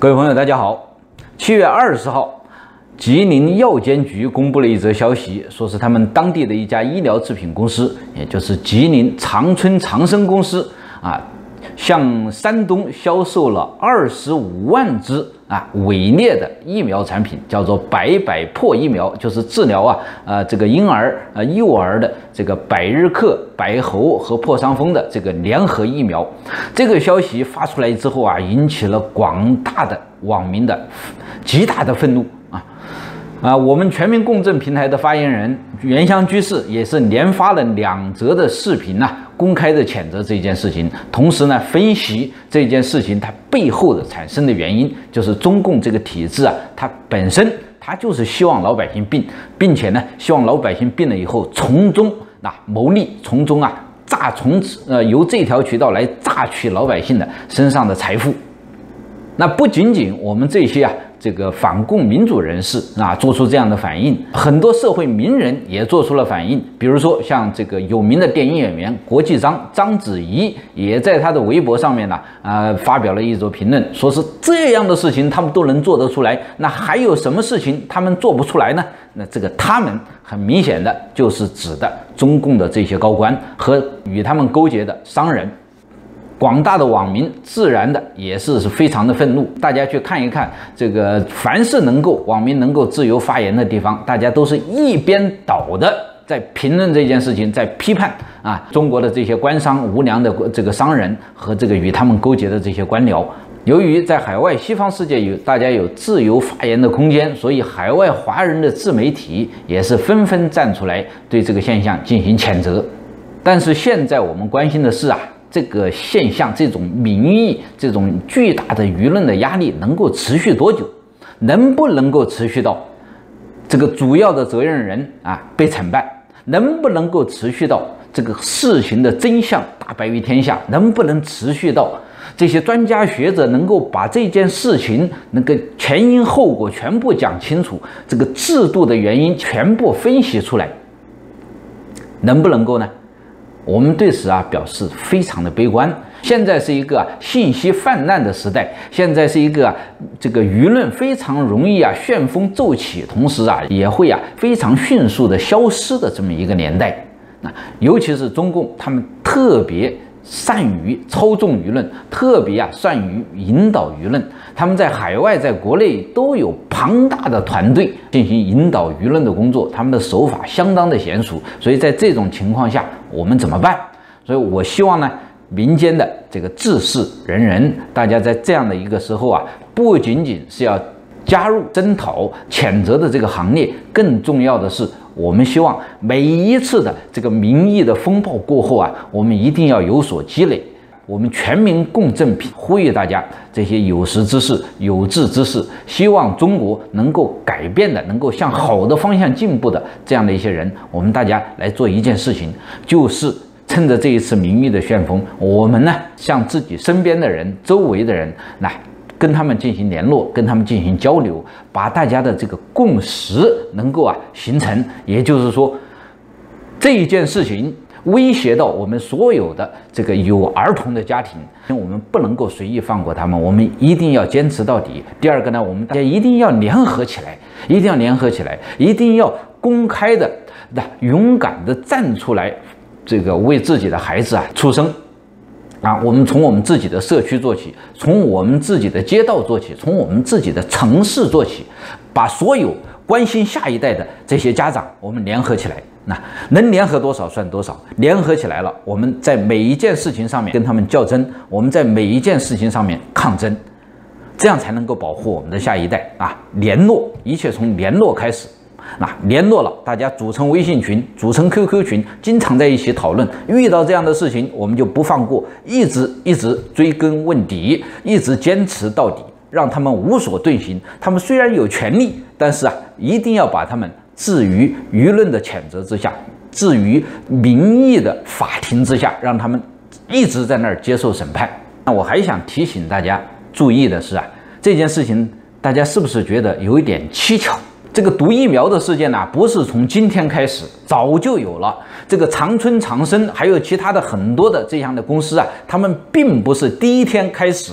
各位朋友，大家好。7月20号，吉林药监局公布了一则消息，说是他们当地的一家医疗制品公司，也就是吉林长春长生公司向山东销售了25万支伪劣的疫苗产品，叫做百破疫苗，就是治疗这个婴儿幼儿的这个百日咳、白喉和破伤风的这个联合疫苗。这个消息发出来之后引起了广大的网民的极大的愤怒我们全民共振平台的发言人原乡居士也是连发了2则的视频公开的谴责这件事情，同时分析这件事情它背后的产生的原因，就是中共这个体制它本身它就是希望老百姓病，并且希望老百姓病了以后从中牟利，从中由这条渠道来榨取老百姓的身上的财富。那不仅仅我们这些这个反共民主人士做出这样的反应，很多社会名人也做出了反应。比如说像这个有名的电影演员国际章子怡，也在他的微博上面发表了一则评论，说是这样的事情他们都能做得出来，那还有什么事情他们做不出来呢？那这个他们很明显的就是指的中共的这些高官和与他们勾结的商人。广大的网民自然的也是非常的愤怒，大家去看一看这个，凡是网民能够自由发言的地方，大家都是一边倒的在评论这件事情，在批判中国的这些官商无良的这个商人和这个与他们勾结的这些官僚。由于在海外西方世界大家有自由发言的空间，所以海外华人的自媒体也是纷纷站出来对这个现象进行谴责。但是现在我们关心的是这个现象，这种民意，这种巨大的舆论的压力能够持续多久？能不能够持续到这个主要的责任人被惩办？能不能够持续到这个事情的真相大白于天下？能不能持续到这些专家学者能够把这件事情那个前因后果全部讲清楚，这个制度的原因全部分析出来？能不能够呢？我们对此表示非常的悲观。现在是一个信息泛滥的时代，现在是一个这个舆论非常容易旋风骤起，同时也会非常迅速的消失的这么一个年代。尤其是中共，他们特别善于操纵舆论，特别善于引导舆论。他们在海外在国内都有庞大的团队进行引导舆论的工作，他们的手法相当的娴熟。所以在这种情况下我们怎么办？所以我希望民间的这个志士仁人，大家在这样的一个时候不仅仅是要加入征讨谴责的这个行列，更重要的是我们希望每一次的这个民意的风暴过后我们一定要有所积累。我们全民共振呼吁大家，这些有识之士、有志之士，希望中国能够改变的，能够向好的方向进步的这样的一些人，我们大家来做一件事情，就是趁着这一次民意的旋风，我们向自己身边的人、周围的人来跟他们进行联络，跟他们进行交流，把大家的这个共识能够形成。也就是说，这一件事情威胁到我们所有的这个有儿童的家庭，我们不能够随意放过他们，我们一定要坚持到底。第二个我们大家一定要联合起来，一定要联合起来，一定要公开的、勇敢的站出来，这个为自己的孩子出声。我们从我们自己的社区做起，从我们自己的街道做起，从我们自己的城市做起，把所有关心下一代的这些家长我们联合起来，能联合多少算多少。联合起来了，我们在每一件事情上面跟他们较真，我们在每一件事情上面抗争，这样才能够保护我们的下一代联络，一切从联络开始。联络了，大家组成微信群，组成 QQ 群，经常在一起讨论。遇到这样的事情，我们就不放过，一直追根问底，一直坚持到底，让他们无所遁形。他们虽然有权利，但是一定要把他们置于舆论的谴责之下，置于民意的法庭之下，让他们一直在那儿接受审判。那我还想提醒大家注意的是这件事情大家是不是觉得有一点蹊跷？这个毒疫苗的事件不是从今天开始，早就有了。这个长春长生还有其他的很多的这样的公司他们并不是第一天开始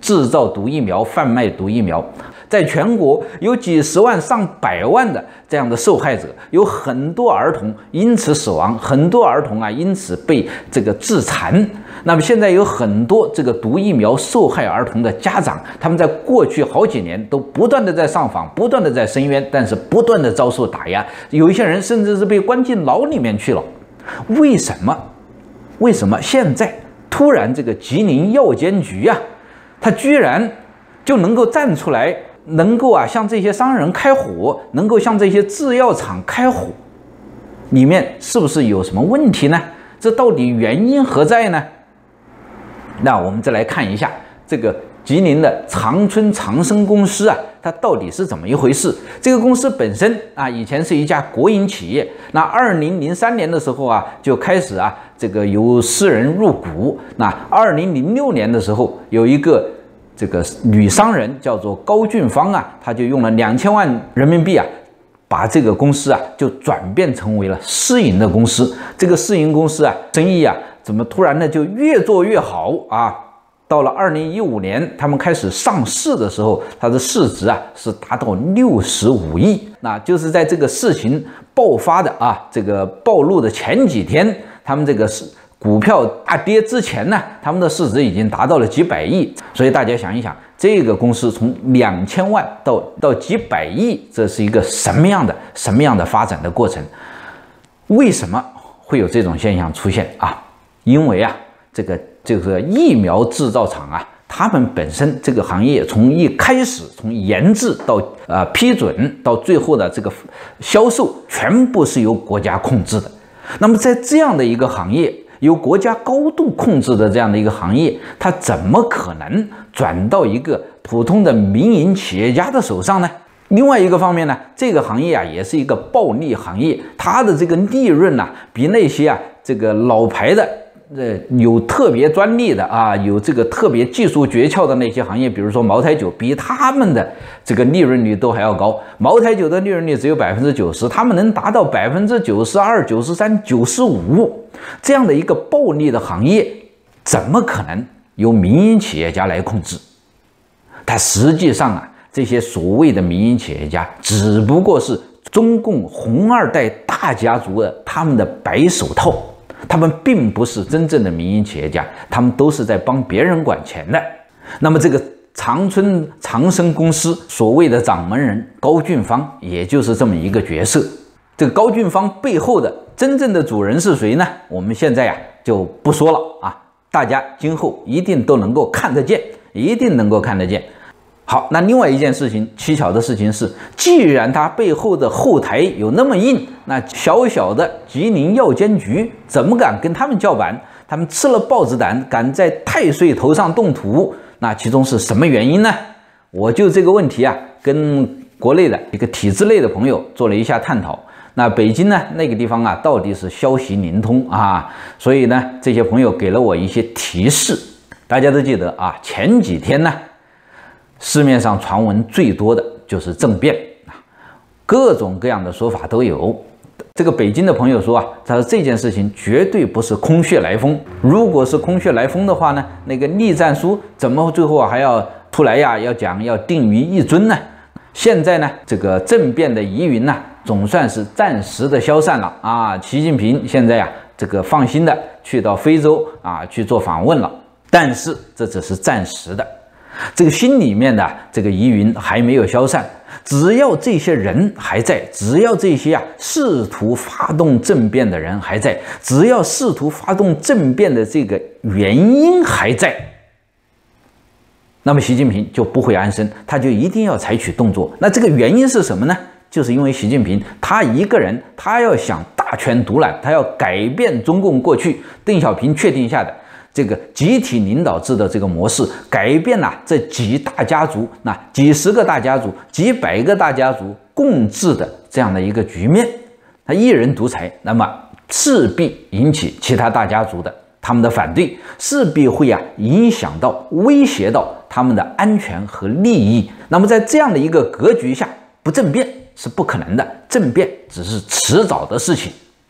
制造毒疫苗、贩卖毒疫苗。在全国有几十万、上百万的这样的受害者，有很多儿童因此死亡，很多儿童因此被这个致残。那么现在有很多这个毒疫苗受害儿童的家长，他们在过去好几年都不断的在上访，不断的在申冤，但是不断的遭受打压，有一些人甚至是被关进牢里面去了。为什么现在突然这个吉林药监局他居然就能够站出来，能够向这些商人开火，能够向这些制药厂开火，里面是不是有什么问题呢？这到底原因何在呢？那我们再来看一下这个吉林的长春长生公司它到底是怎么一回事？这个公司本身以前是一家国营企业，那2003年的时候就开始这个由私人入股。那2006年的时候，有一个这个女商人叫做高俊芳她就用了2000万人民币把这个公司就转变成为了私营的公司。这个私营公司生意怎么突然呢就越做越好到了2015年，他们开始上市的时候，它的市值是达到65亿。那就是在这个事情爆发的这个暴露的前几天，他们这个股票大跌之前呢，他们的市值已经达到了几百亿。所以大家想一想，这个公司从2000万到几百亿，这是一个什么样的发展的过程？为什么会有这种现象出现因为这个疫苗制造厂他们本身这个行业从一开始，从研制到批准到最后的这个销售，全部是由国家控制的。那么在这样的一个行业，由国家高度控制的这样的一个行业，它怎么可能转到一个普通的民营企业家的手上呢？另外一个方面呢，这个行业也是一个暴利行业，它的这个利润比那些这个老牌的有特别专利的有这个特别技术诀窍的那些行业，比如说茅台酒，比他们的这个利润率都还要高。茅台酒的利润率只有90%，他们能达到92%、93%、95%，这样的一个暴利的行业，怎么可能由民营企业家来控制？它实际上这些所谓的民营企业家，只不过是中共红二代大家族的他们的白手套。他们并不是真正的民营企业家，他们都是在帮别人管钱的。那么这个长春长生公司所谓的掌门人高俊芳，也就是这么一个角色。这个高俊芳背后的真正的主人是谁呢？我们现在就不说了大家今后一定都能够看得见，一定能够看得见。好，那另外一件事情，蹊跷的事情是，既然他背后的后台有那么硬，那小小的吉林药监局怎么敢跟他们叫板？他们吃了豹子胆，敢在太岁头上动土，那其中是什么原因呢？我就这个问题跟国内的一个体制类的朋友做了一下探讨。那北京呢，那个地方到底是消息灵通所以呢，这些朋友给了我一些提示。大家都记得前几天呢，市面上传闻最多的就是政变各种各样的说法都有。这个北京的朋友说他说这件事情绝对不是空穴来风。如果是空穴来风的话呢，那个栗战书怎么最后还要出来要讲要定于一尊呢？现在呢，这个政变的疑云总算是暂时的消散了习近平现在这个放心的去到非洲去做访问了，但是这只是暂时的。这个心里面的这个疑云还没有消散，只要这些人还在，只要这些试图发动政变的人还在，只要试图发动政变的这个原因还在，那么习近平就不会安生，他就一定要采取动作。那这个原因是什么呢？就是因为习近平他一个人，他要想大权独揽，他要改变中共过去邓小平确定下的这个集体领导制的这个模式，改变这几大家族，几十个大家族、几百个大家族共治的这样的一个局面。他一人独裁，那么势必引起其他大家族的他们的反对，势必会影响到、威胁到他们的安全和利益。那么在这样的一个格局下，不政变是不可能的，政变只是迟早的事情。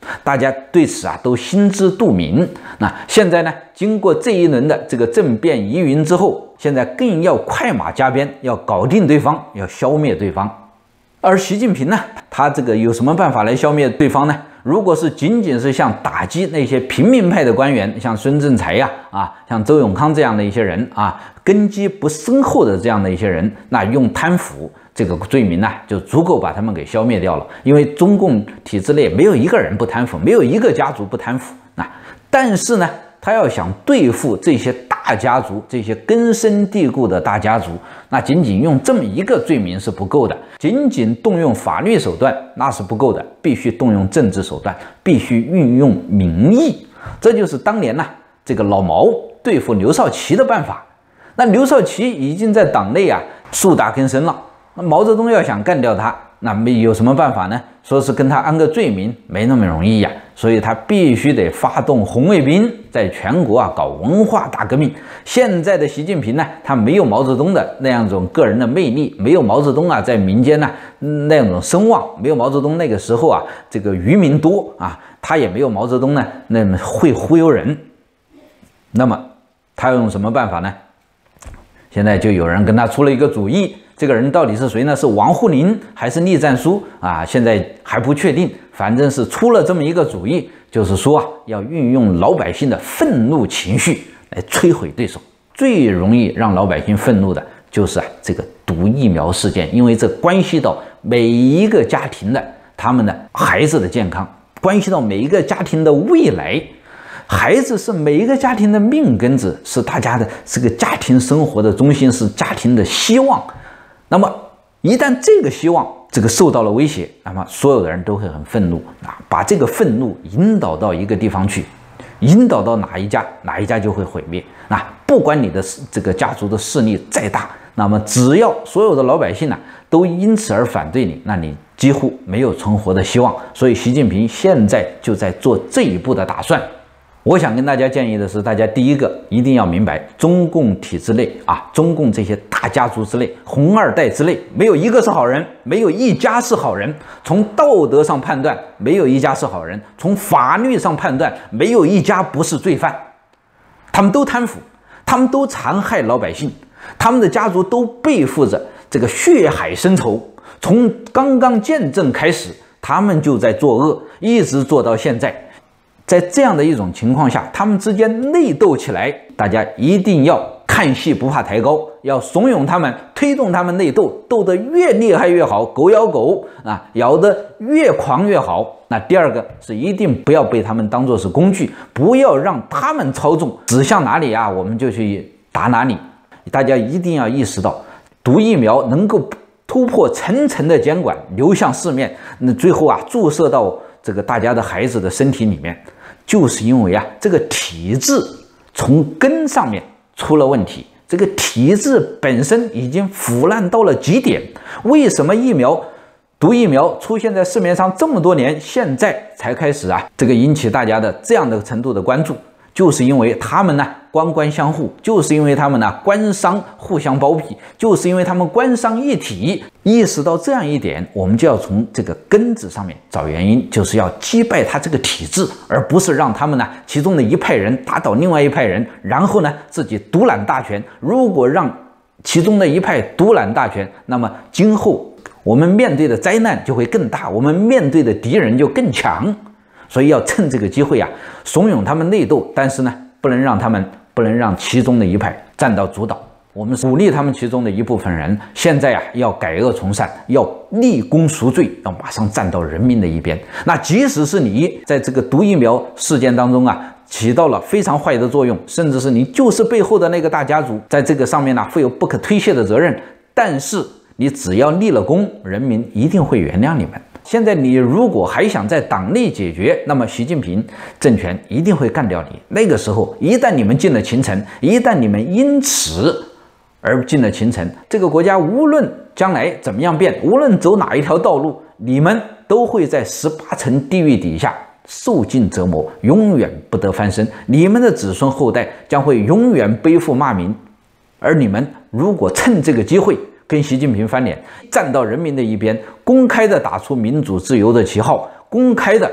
大家对此都心知肚明。那现在呢，经过这一轮的这个政变疑云之后，现在更要快马加鞭，要搞定对方，要消灭对方。而习近平呢，他这个有什么办法来消灭对方呢？如果是仅仅是像打击那些平民派的官员，像孙政才像周永康这样的一些人根基不深厚的这样的一些人，那用贪腐这个罪名就足够把他们给消灭掉了。因为中共体制内没有一个人不贪腐，没有一个家族不贪腐。但是呢，他要想对付这些大家族，这些根深蒂固的大家族，那仅仅用这么一个罪名是不够的，仅仅动用法律手段那是不够的，必须动用政治手段，必须运用民意。这就是当年这个老毛对付刘少奇的办法。那刘少奇已经在党内树大根深了，那毛泽东要想干掉他，那有什么办法呢？说是跟他安个罪名没那么容易所以他必须得发动红卫兵，在全国搞文化大革命。现在的习近平呢，他没有毛泽东的那样种个人的魅力，没有毛泽东在民间那样种声望，没有毛泽东那个时候这个余民多他也没有毛泽东那么会忽悠人。那么他要用什么办法呢？现在就有人跟他出了一个主意，这个人到底是谁呢？是王沪宁还是栗战书现在还不确定，反正是出了这么一个主意，就是说要运用老百姓的愤怒情绪来摧毁对手。最容易让老百姓愤怒的就是这个毒疫苗事件，因为这关系到每一个家庭的他们的孩子的健康，关系到每一个家庭的未来。孩子是每一个家庭的命根子，是大家的这个家庭生活的中心，是家庭的希望。那么一旦这个希望这个受到了威胁，那么所有的人都会很愤怒把这个愤怒引导到一个地方去，引导到哪一家就会毁灭。不管你的这个家族的势力再大，那么只要所有的老百姓都因此而反对你，那你几乎没有存活的希望。所以习近平现在就在做这一步的打算。我想跟大家建议的是，大家第一个一定要明白，中共体制内中共这些大家族之内，红二代之内，没有一个是好人，没有一家是好人。从道德上判断，没有一家是好人；从法律上判断，没有一家不是罪犯。他们都贪腐，他们都残害老百姓，他们的家族都背负着这个血海深仇。从刚刚建政开始，他们就在作恶，一直做到现在。在这样的一种情况下，他们之间内斗起来，大家一定要看戏不怕抬高，要怂恿他们，推动他们内斗，斗得越厉害越好，狗咬狗咬得越狂越好。那第二个是一定不要被他们当作是工具，不要让他们操纵，指向哪里我们就去打哪里。大家一定要意识到，毒疫苗能够突破层层的监管，流向市面，那最后注射到这个大家的孩子的身体里面，就是因为这个体制从根上面出了问题，这个体制本身已经腐烂到了极点。为什么毒疫苗出现在市面上这么多年，现在才开始这个引起大家的这样的程度的关注？就是因为他们官官相护，就是因为他们官商互相包庇，就是因为他们官商一体。意识到这样一点，我们就要从这个根子上面找原因，就是要击败他这个体制，而不是让他们其中的一派人打倒另外一派人，然后自己独揽大权。如果让其中的一派独揽大权，那么今后我们面对的灾难就会更大，我们面对的敌人就更强。所以要趁这个机会怂恿他们内斗，但是不能让其中的一派占到主导。我们鼓励他们其中的一部分人，现在要改恶从善，要立功赎罪，要马上站到人民的一边。那即使是你在这个毒疫苗事件当中起到了非常坏的作用，甚至是你就是背后的那个大家族，在这个上面负有不可推卸的责任，但是你只要立了功，人民一定会原谅你们。现在你如果还想在党内解决，那么习近平政权一定会干掉你。那个时候一旦你们进了秦城，一旦你们因此而进了秦城，这个国家无论将来怎么样变，无论走哪一条道路，你们都会在18层地狱底下受尽折磨，永远不得翻身。你们的子孙后代将会永远背负骂名。而你们如果趁这个机会跟习近平翻脸，站到人民的一边，公开的打出民主自由的旗号，公开的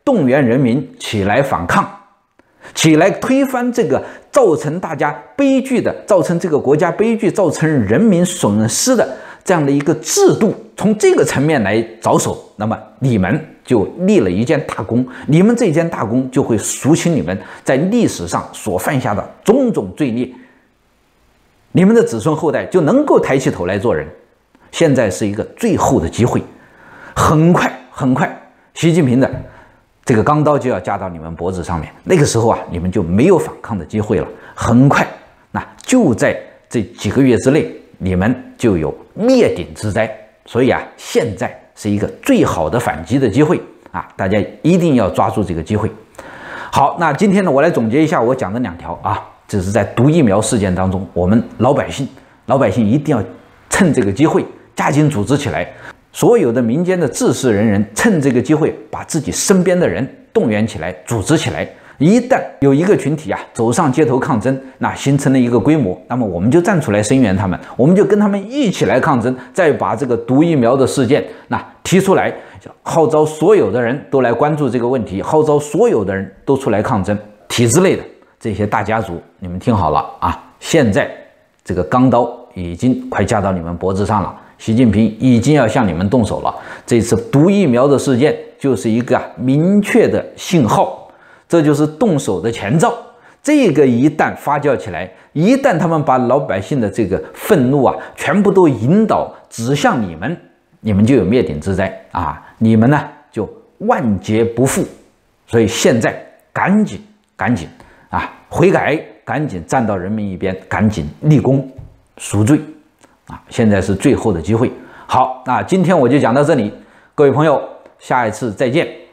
动员人民起来反抗，起来推翻这个造成大家悲剧的、造成这个国家悲剧、造成人民损失的这样的一个制度，从这个层面来着手，那么你们就立了一件大功，你们这件大功就会赎清你们在历史上所犯下的种种罪孽，你们的子孙后代就能够抬起头来做人。现在是一个最后的机会，很快，习近平的这个钢刀就要架到你们脖子上面，那个时候啊，你们就没有反抗的机会了。很快，那就在这几个月之内，你们就有灭顶之灾。所以啊，现在是一个最好的反击的机会啊！大家一定要抓住这个机会。好，那今天呢，我来总结一下我讲的2条啊，这是在毒疫苗事件当中，我们老百姓一定要趁这个机会加紧组织起来。所有的民间的志士仁人，趁这个机会把自己身边的人动员起来，组织起来。一旦有一个群体啊走上街头抗争，那形成了一个规模，那么我们就站出来声援他们，我们就跟他们一起来抗争，再把这个毒疫苗的事件那提出来，号召所有的人都来关注这个问题，号召所有的人都出来抗争。体制内的这些大家族，你们听好了啊！现在这个钢刀已经快架到你们脖子上了，习近平已经要向你们动手了。这次毒疫苗的事件就是一个明确的信号。这就是动手的前兆，这个一旦发酵起来，一旦他们把老百姓的这个愤怒啊，全部都引导指向你们，你们就有灭顶之灾啊！你们呢就万劫不复。所以现在赶紧啊悔改，赶紧站到人民一边，赶紧立功赎罪啊！现在是最后的机会。好，那今天我就讲到这里，各位朋友，下一次再见。